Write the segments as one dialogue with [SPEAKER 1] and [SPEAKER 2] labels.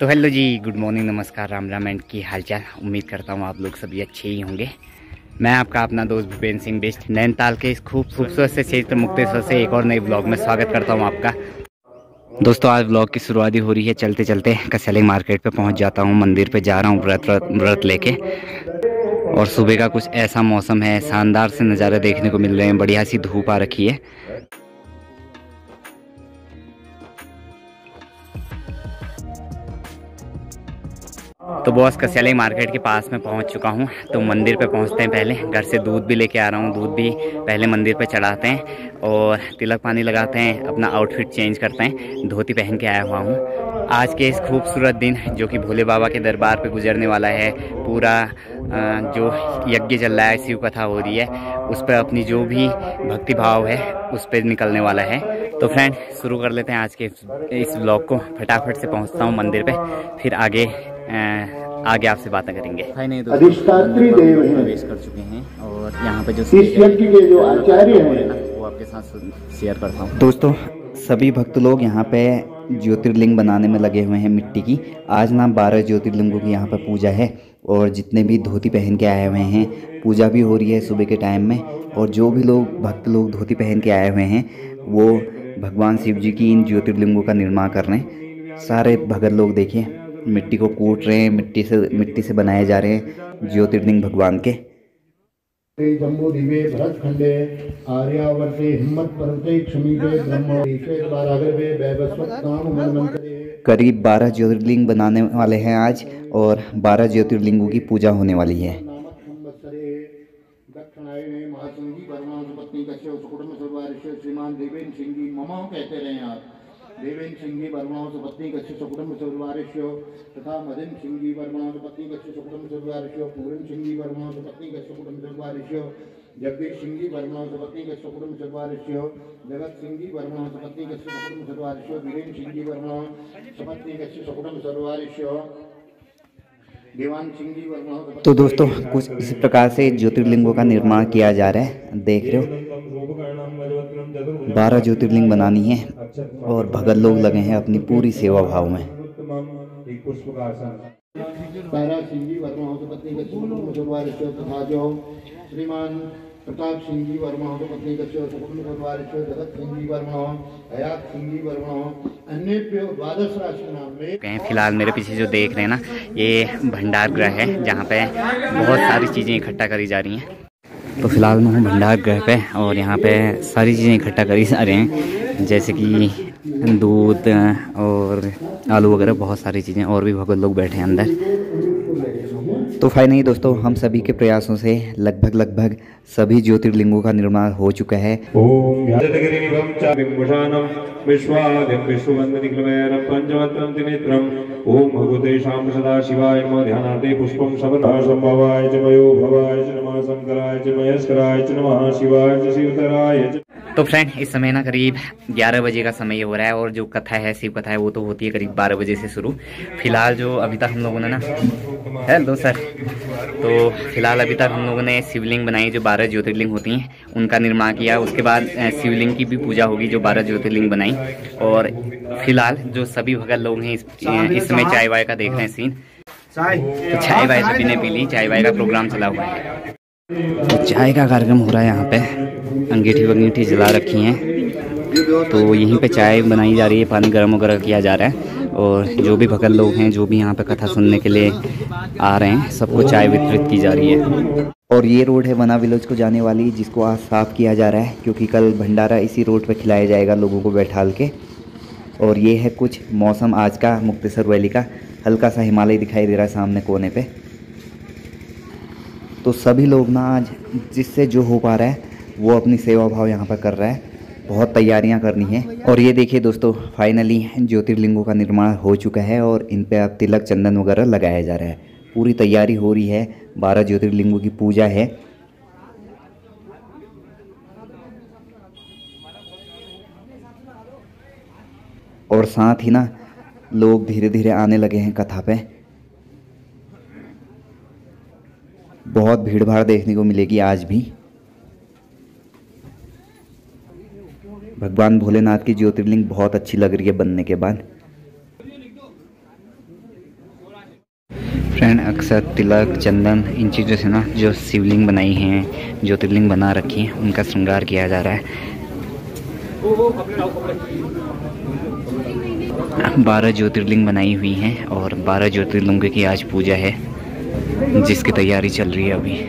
[SPEAKER 1] तो हेलो जी, good morning, नमस्कार, Ram Ram and की हालचाल। उम्मीद करता हूँ आप लोग सभी अच्छे ही होंगे। मैं आपका अपना दोस्त भूपेंद्र सिंह बेस्ट नैनीताल के इस खूबसूरत से क्षेत्र मुक्तेश्वर से एक और नए ब्लॉग में स्वागत करता हूँ आपका। दोस्तों, आज ब्लॉग की शुरुआत हो रही है चलते चलते कसेली मार्केट पे पहुँच जाता हूँ। मंदिर पे जा रहा हूँ व्रत लेके। और सुबह का कुछ ऐसा मौसम है, शानदार से नज़ारे देखने को मिल रहे हैं। बढ़िया सी धूप आ रखी है। तो बॉस, कसेली मार्केट के पास में पहुंच चुका हूं। तो मंदिर पे पहुंचते हैं। पहले घर से दूध भी लेके आ रहा हूं। दूध भी पहले मंदिर पे चढ़ाते हैं और तिलक पानी लगाते हैं। अपना आउटफिट चेंज करते हैं। धोती पहन के आया हुआ हूं। आज के इस खूबसूरत दिन जो कि भोले बाबा के दरबार पे गुजरने वाला है, पूरा जो यज्ञ चल रहा है, शिव कथा हो रही है, उस पर अपनी जो भी भक्ति भाव है उस पर निकलने वाला है। तो फ्रेंड, शुरू कर लेते हैं आज के इस व्लॉग को। फटाफट से पहुंचता हूं मंदिर पे, फिर आगे आपसे बातें करेंगे। भाई नहीं,
[SPEAKER 2] अधिष्ठात्री देव हैं,
[SPEAKER 1] प्रवेश कर चुके हैं और यहाँ पे जो
[SPEAKER 2] इस यज्ञ के जो आचार्य हैं
[SPEAKER 1] वो आपके साथ शेयर करता हूँ। दोस्तों, सभी भक्त लोग यहाँ पे ज्योतिर्लिंग बनाने में लगे हुए हैं मिट्टी की। आज ना 12 ज्योतिर्लिंगों की यहाँ पर पूजा है और जितने भी धोती पहन के आए हुए हैं, पूजा भी हो रही है सुबह के टाइम में। और जो भी लोग भक्त लोग धोती पहन के आए हुए हैं वो भगवान शिव जी की इन ज्योतिर्लिंगों का निर्माण कर रहे हैं। सारे भगत लोग देखिए मिट्टी को कूट रहे हैं। मिट्टी से बनाए जा रहे हैं ज्योतिर्लिंग भगवान के।
[SPEAKER 2] जम्बू दिवे भरत खंडे आर्यावर्ते हिम्मत पर्वते क्षमीपे ब्रह्मोषे द्वारागर्भे वैवस्वत काम मनमंतरे। करीब 12 ज्योतिर्लिंग बनाने वाले हैं आज और 12 ज्योतिर्लिंगों की पूजा होने वाली है। दक्षिणायने महासिंगी वर्मा पत्नी कश्यप सुकुटुंब सर्वारिष्य श्रीमान देवेंद्र सिंह जी मम कहते रहे आप। देवेंद्र सिंह जी वर्मा पत्नी कश्यप सुकुटुंब सर्वारिष्य तथा मदन सिंह जी वर्मा पत्नी कश्यप सुकुटुंब सर्वारिष्य पूरन सिंह जी वर्मा पत्नी कश्यप सुकुटुंब सर्वारिष्य जगदीश सिंह जी वर्मा पत्नी कश्यप सुकुटुंब सर्वारिष्य जगत सिंह जी वर्मा पत्नी कश्यप सुकुटुंब सर्वारिष्य वीरेंद्र सिंह जी वर्मा पत्नी कश्यप सुकुटुंब सर्वारिष्य। तो दोस्तों, कुछ इस प्रकार से ज्योतिर्लिंगों का निर्माण किया जा रहा है। देख रहे हो 12 ज्योतिर्लिंग बनानी है और भगत लोग लगे हैं अपनी पूरी सेवा भाव में। श्रीमान प्रताप सिंह जी वर्मा पत्नी कश्यप सुकुटुंब सर्वारिष्य जगत सिंह जी वर्मा हयात सिंह जी वर्मा अन्य द्वादश राशि नाम में।
[SPEAKER 1] फिलहाल मेरे पीछे जो देख रहे हैं ना, ये भंडार गृह है जहाँ पे बहुत सारी चीज़ें इकट्ठा करी जा रही हैं। तो फिलहाल मैं हूँ भंडार गृह पे और यहाँ पे सारी चीज़ें इकट्ठा करी जा रहे हैं, जैसे कि दूध और आलू वगैरह, बहुत सारी चीज़ें। और भी भगत लोग बैठे हैं अंदर। तो फाइनली दोस्तों, हम सभी के प्रयासों से लगभग सभी ज्योतिर्लिंगों का निर्माण हो चुका है।
[SPEAKER 3] ओम भगवते शाम सदा शिवाय नमः। ध्यानार्थे पुष्पम संभवाय च मयो भवाय च नमः। शंकराय च महेश्वराय च नमः। शिवाय च शिवतराय च।
[SPEAKER 1] तो फ्रेंड, इस समय ना करीब 11 बजे का समय हो रहा है और जो कथा है, शिव कथा है, वो तो होती है करीब 12 बजे से शुरू। फिलहाल जो अभी तक हम लोगों ने ना, हेलो सर, तो फिलहाल अभी तक हम लोगों ने शिवलिंग बनाई जो 12 ज्योतिर्लिंग होती हैं, उनका निर्माण किया। उसके बाद शिवलिंग की भी पूजा होगी जो 12 ज्योतिर्लिंग बनाई। और फिलहाल जो सभी भगत लोग हैं इस समय चाय वाय का देख रहे हैं सीन। तो चाय वाय सभी ने पी ली। चाय वाय का प्रोग्राम चला हुआ है। तो चाय का कार्यक्रम हो रहा है यहाँ पे। अंगीठी वंगीठी जला रखी हैं, तो यहीं पे चाय बनाई जा रही है। पानी गर्म वगैरह किया जा रहा है और जो भी भगत लोग हैं, जो भी यहाँ पे कथा सुनने के लिए आ रहे हैं, सबको चाय वितरित की जा रही है। और ये रोड है वना विलेज को जाने वाली, जिसको आज साफ़ किया जा रहा है क्योंकि कल भंडारा इसी रोड पे खिलाया जाएगा लोगों को बैठाल के। और ये है कुछ मौसम आज का मुक्तेश्वर वैली का। हल्का सा हिमालय दिखाई दे रहा है सामने कोने पे। तो सभी लोग ना आज जिससे जो हो पा रहा है वो अपनी सेवा भाव यहाँ पर कर रहा है। बहुत तैयारियां करनी है। और ये देखिए दोस्तों, फाइनली ज्योतिर्लिंगों का निर्माण हो चुका है और इन पे अब तिलक चंदन वगैरह लगाया जा रहा है। पूरी तैयारी हो रही है। 12 ज्योतिर्लिंगों की पूजा है। और साथ ही ना लोग धीरे धीरे आने लगे हैं कथा पे। बहुत भीड़ भाड़ देखने को मिलेगी आज भी। भगवान भोलेनाथ की ज्योतिर्लिंग बहुत अच्छी लग रही है बनने के बाद। फ्रेंड अक्षत, तिलक, चंदन, इन चीज़ों से ना जो शिवलिंग बनाई हैं, ज्योतिर्लिंग बना रखी हैं, उनका श्रृंगार किया जा रहा है। 12 ज्योतिर्लिंग बनाई हुई हैं और 12 ज्योतिर्लिंगों की आज पूजा है, जिसकी तैयारी चल रही है अभी।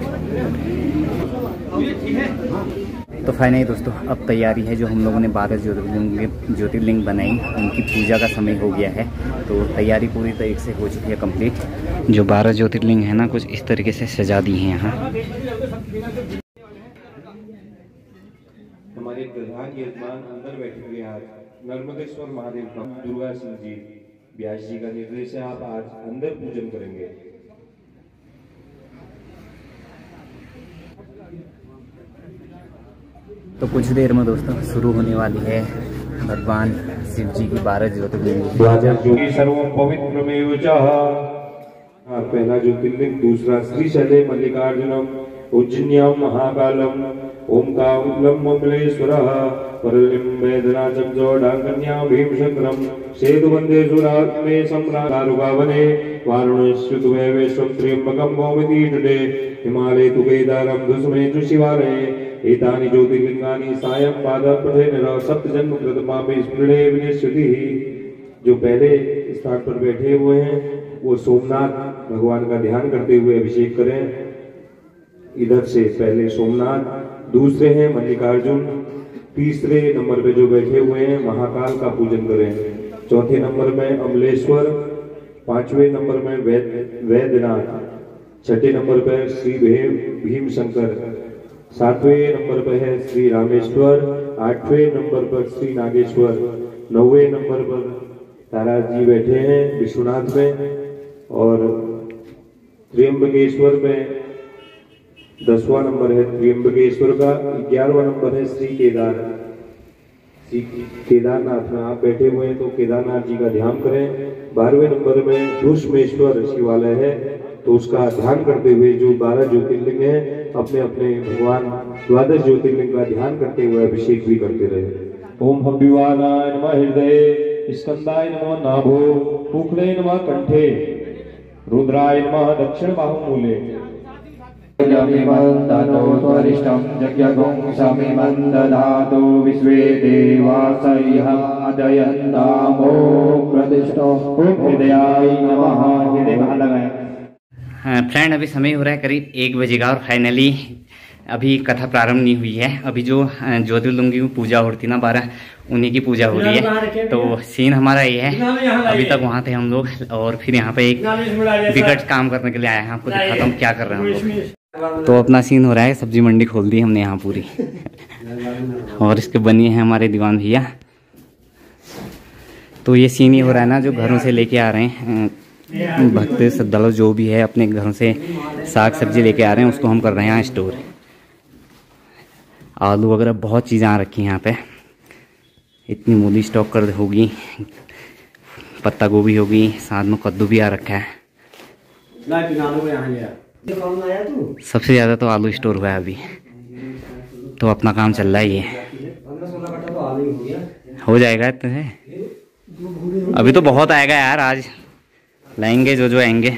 [SPEAKER 1] तो फाइनली दोस्तों अब तैयारी है, जो हम लोगों ने 12 ज्योतिर्लिंग बनाई उनकी पूजा का समय हो गया है। तो तैयारी पूरी तरीके से हो चुकी है कंप्लीट। जो 12 ज्योतिर्लिंग है ना, कुछ इस तरीके से सजा दी हैं यहाँ।
[SPEAKER 3] हमारे प्रधान यजमान अंदर बैठे हुए आज नर्मदेश्वर महादेव भक्त दुर्गा सिंह जी व्यास जी का निर्देश है, आप आज अंदर पूजन करेंगे।
[SPEAKER 1] तो कुछ देर में दोस्तों शुरू होने वाली है भगवान शिव जी की 12 ज्योतिर्लिंग।
[SPEAKER 3] सर्वं पवित्रमेव चः। पहला ज्योतिर्लिंग, दूसरा श्रीशैले मल्लिकार्जुनम, उज्जन्यां महाकालम, ओंकारुद्रम ममलेश्वरः, परलिं वेदनाचं जोडांगन्यां भीमशंकरं, सेतुवन्दे सुरात्मे सम्राटारुगावने, वारुणेश्वतुवे विश्वं त्र्यम्बकं भौमिति टुडे, हिमालये तु केदारं दुष्मे तु शिवालये, एतानि ज्योतिर्लिंगानि सायं पादपठेन सप्तजन्म कृतपापे स्मृणे विनश्यति। जो पहले स्थान पर बैठे हुए हैं वो सोमनाथ भगवान का ध्यान करते हुए अभिषेक करें। इधर से पहले सोमनाथ, दूसरे हैं मल्लिकार्जुन, तीसरे नंबर पे जो बैठे हुए हैं महाकाल का पूजन करें। चौथे नंबर में अमलेश्वर, पांचवें नंबर में वैद्यनाथ, छठे नंबर पर श्री भीमशंकर, सातवें नंबर पर है श्री रामेश्वर, आठवें नंबर पर श्री नागेश्वर, नौवें नंबर पर तारा जी बैठे हैं विश्वनाथ में, और त्र्यंबकेश्वर में 10वां नंबर है त्र्यंबकेश्वर का, 11वां नंबर है श्री केदारनाथ में आप बैठे हुए हैं तो केदारनाथ जी का ध्यान करें। 12वें नंबर में धूष्मेश्वर शिवालय है, तो उसका ध्यान करते हुए जो 12 ज्योतिर्लिंग है अपने अपने भगवान 12 ज्योतिर्लिंग का ध्यान करते हुए अभिषेक भी करते रहे। ओम हव्यवानाय नमः हृदये, स्कंदाय नमः नाभो, मुखड़े नमः कंठे, रुद्राय नमः दक्षिण बाहुमूले।
[SPEAKER 4] विश्वे देवासयः अदयन्तामो प्रतिष्ठो हृदयाय नमः। हृदय कहाँ लगाया?
[SPEAKER 1] फ्रेंड अभी समय हो रहा है करीब 1 बजे का, और फाइनली अभी कथा प्रारंभ नहीं हुई है। अभी जो ज्योतिर्लिंग की पूजा होती है ना 12, उन्हीं की पूजा हो रही है। तो सीन हमारा ये है, अभी तक वहाँ थे हम लोग, और फिर यहाँ पे एक विकट काम करने के लिए आए हैं। आपको दिखाता हूँ क्या कर रहे हैं हम लोग। तो अपना सीन हो रहा है, सब्जी मंडी खोल दी हमने यहाँ पूरी, और इसके बनिए हैं हमारे दीवान भैया। तो ये सीन ही हो रहा है ना, जो घरों से लेके आ रहे हैं भक्त श्रद्धालु जो भी है, अपने घरों से साग सब्जी लेके आ रहे हैं, उसको हम कर रहे हैं यहाँ स्टोर। आलू वगैरह बहुत चीज़ें आ रखी हैं यहाँ पे, इतनी मूली स्टॉक कर होगी, पत्ता गोभी होगी, साथ में कद्दू भी आ रखा है। सबसे ज़्यादा तो आलू स्टोर हुआ है अभी, तो अपना काम चल रहा है। ये हो जाएगा इतना है, अभी तो बहुत आएगा यार, आज लाएंगे जो आएंगे।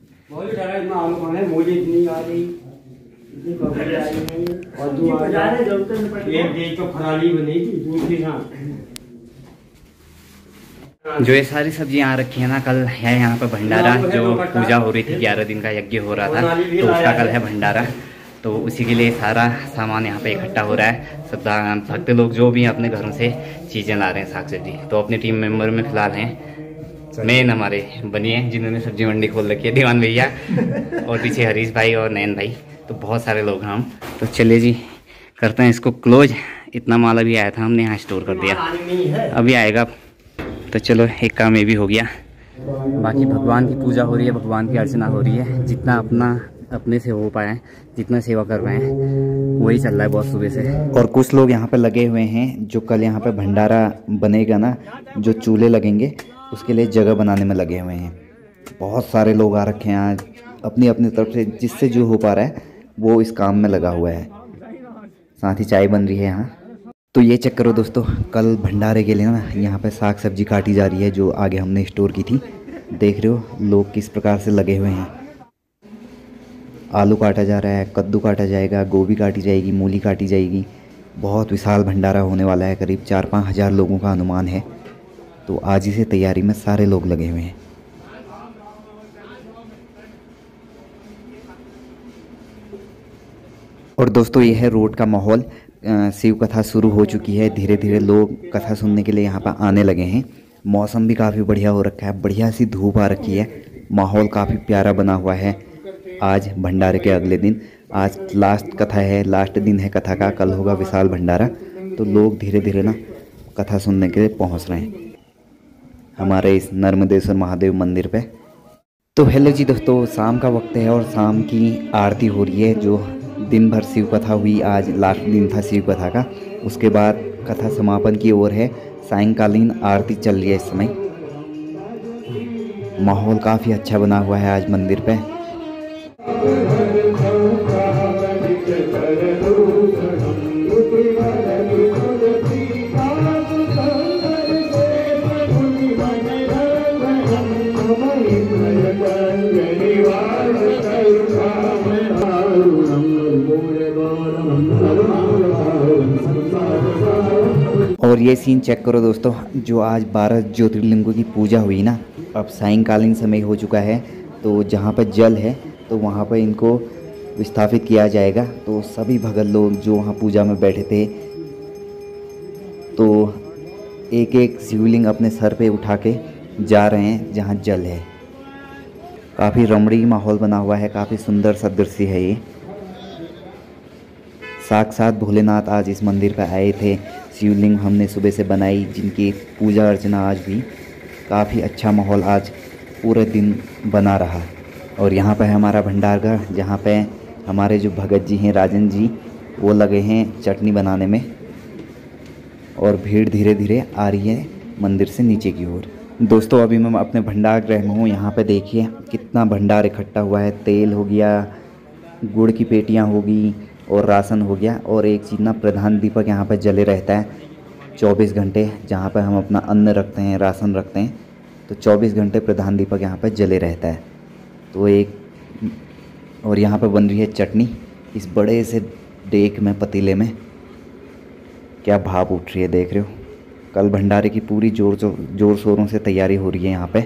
[SPEAKER 1] जो ये सारी सब्जियां आ रखी है ना, कल है यहाँ पे भंडारा, जो पूजा हो रही थी, 11 दिन का यज्ञ हो रहा था, तो उसका कल है भंडारा। तो उसी के लिए सारा सामान यहाँ पे इकट्ठा हो रहा है। सब भक्त लोग जो भी अपने घरों से चीज़ें ला रहे हैं, साग सब्जी। तो अपने टीम मेंबर में फिलहाल हैं मेन हमारे बनिए, जिन्होंने सब्जी मंडी खोल रखी है, दीवान भैया, और पीछे हरीश भाई और नयन भाई। तो बहुत सारे लोग हैं हम। तो चलिए जी करते हैं इसको क्लोज। इतना माल अभी आया था, हमने यहाँ स्टोर कर दिया, अभी आएगा। तो चलो एक काम ये भी हो गया। बाकी भगवान की पूजा हो रही है, भगवान की अर्चना हो रही है, जितना अपने से हो पाए, जितना सेवा कर रहे हैं वही चल रहा है बहुत सुबह से। और कुछ लोग यहाँ पे लगे हुए हैं, जो कल यहाँ पे भंडारा बनेगा ना, जो चूल्हे लगेंगे उसके लिए जगह बनाने में लगे हुए हैं। बहुत सारे लोग आ रखे हैं आज, अपनी अपनी तरफ से जिससे जो हो पा रहा है वो इस काम में लगा हुआ है। साथ ही चाय बन रही है यहाँ। तो ये चेक करो दोस्तों, कल भंडारे के लिए ना यहाँ पे साग सब्जी काटी जा रही है, जो आगे हमने स्टोर की थी। देख रहे हो लोग किस प्रकार से लगे हुए हैं। आलू काटा जा रहा है, कद्दू काटा जाएगा, गोभी काटी जाएगी, मूली काटी जाएगी। बहुत विशाल भंडारा होने वाला है, करीब 4-5 हज़ार लोगों का अनुमान है। तो आज ही से तैयारी में सारे लोग लगे हुए हैं। और दोस्तों ये है रोड का माहौल। शिव कथा शुरू हो चुकी है, धीरे धीरे लोग कथा सुनने के लिए यहाँ पर आने लगे हैं। मौसम भी काफ़ी बढ़िया हो रखा है, बढ़िया सी धूप आ रखी है, माहौल काफ़ी प्यारा बना हुआ है। आज भंडारे के अगले दिन, आज लास्ट कथा है, लास्ट दिन है कथा का, कल होगा विशाल भंडारा। तो लोग धीरे धीरे ना कथा सुनने के लिए पहुँच रहे हैं हमारे इस नर्मदेश्वर महादेव मंदिर पे। तो हेलो जी दोस्तों, शाम का वक्त है और शाम की आरती हो रही है। जो दिन भर शिव कथा हुई, आज लास्ट दिन था शिव कथा का। उसके बाद कथा समापन की ओर है, सायंकालीन आरती चल रही है इस समय। माहौल काफ़ी अच्छा बना हुआ है आज मंदिर पे। और ये सीन चेक करो दोस्तों, जो आज 12 ज्योतिर्लिंगों की पूजा हुई ना, अब सायंकालीन समय हो चुका है। तो जहाँ पर जल है तो वहाँ पर इनको विस्थापित किया जाएगा। तो सभी भगत लोग जो वहाँ पूजा में बैठे थे, तो एक एक शिवलिंग अपने सर पे उठा के जा रहे हैं जहाँ जल है। काफ़ी रमणीय माहौल बना हुआ है, काफ़ी सुंदर सा दृश्य है ये। साक्षात भोलेनाथ आज इस मंदिर पर आए थे। शिवलिंग हमने सुबह से बनाई, जिनकी पूजा अर्चना आज भी। काफ़ी अच्छा माहौल आज पूरे दिन बना रहा। और यहाँ पर है हमारा भंडारघर, जहाँ पे हमारे जो भगत जी हैं, राजन जी, वो लगे हैं चटनी बनाने में। और भीड़ धीरे धीरे आ रही है मंदिर से नीचे की ओर। दोस्तों अभी मैं अपने भंडारगृह में हूँ। यहाँ पे देखिए कितना भंडार इकट्ठा हुआ है। तेल हो गया, गुड़ की पेटियाँ होगी और राशन हो गया। और एक चीज़ ना, प्रधान दीपक यहाँ पर जले रहता है 24 घंटे, जहाँ पर हम अपना अन्न रखते हैं, राशन रखते हैं। तो 24 घंटे प्रधान दीपक यहाँ पर जले रहता है। तो एक और यहाँ पर बन रही है चटनी इस बड़े से डेक में, पतीले में। क्या भाप उठ रही है, देख रहे हो। कल भंडारे की पूरी जोर शोरों से तैयारी हो रही है यहाँ पे।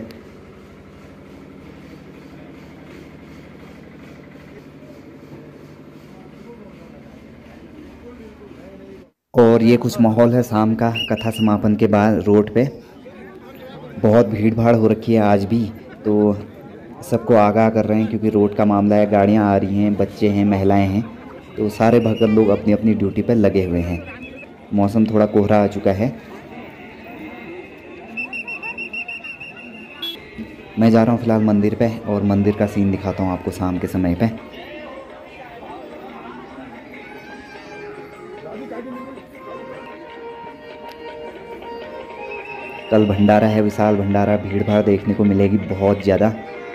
[SPEAKER 1] और ये कुछ माहौल है शाम का, कथा समापन के बाद रोड पे बहुत भीड़ भाड़ हो रखी है आज भी। तो सबको आगाह कर रहे हैं, क्योंकि रोड का मामला है, गाड़ियाँ आ रही हैं, बच्चे हैं, महिलाएं हैं। तो सारे भगत लोग अपनी अपनी ड्यूटी पे लगे हुए हैं। मौसम थोड़ा कोहरा आ चुका है। मैं जा रहा हूँ फ़िलहाल मंदिर पे, और मंदिर का सीन दिखाता हूँ आपको शाम के समय पे। कल भंडारा है, विशाल भंडारा, भीड़ भाड़ देखने को मिलेगी बहुत ज़्यादा।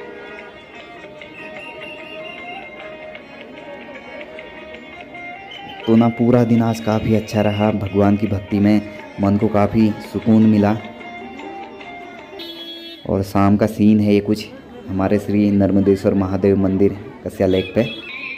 [SPEAKER 1] तो ना पूरा दिन आज काफ़ी अच्छा रहा, भगवान की भक्ति में मन को काफ़ी सुकून मिला। और शाम का सीन है ये कुछ हमारे श्री नर्मदेश्वर महादेव मंदिर कस्या लेक पे।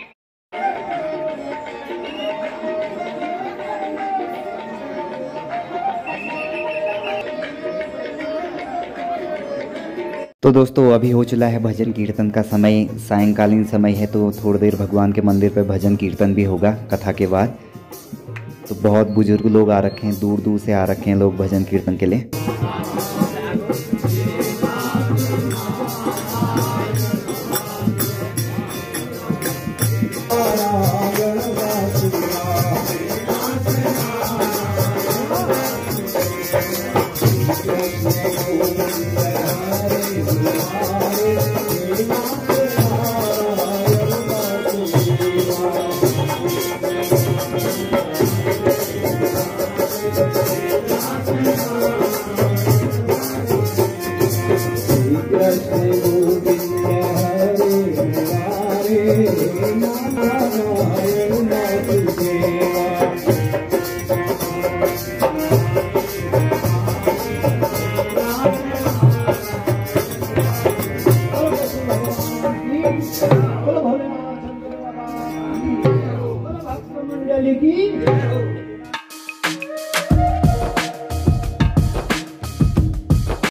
[SPEAKER 1] तो दोस्तों अभी हो चला है भजन कीर्तन का समय, सायंकालीन समय है। तो थोड़ी देर भगवान के मंदिर पे भजन कीर्तन भी होगा कथा के बाद। तो बहुत बुजुर्ग लोग आ रखे हैं, दूर दूर से आ रखे हैं लोग भजन कीर्तन के लिए।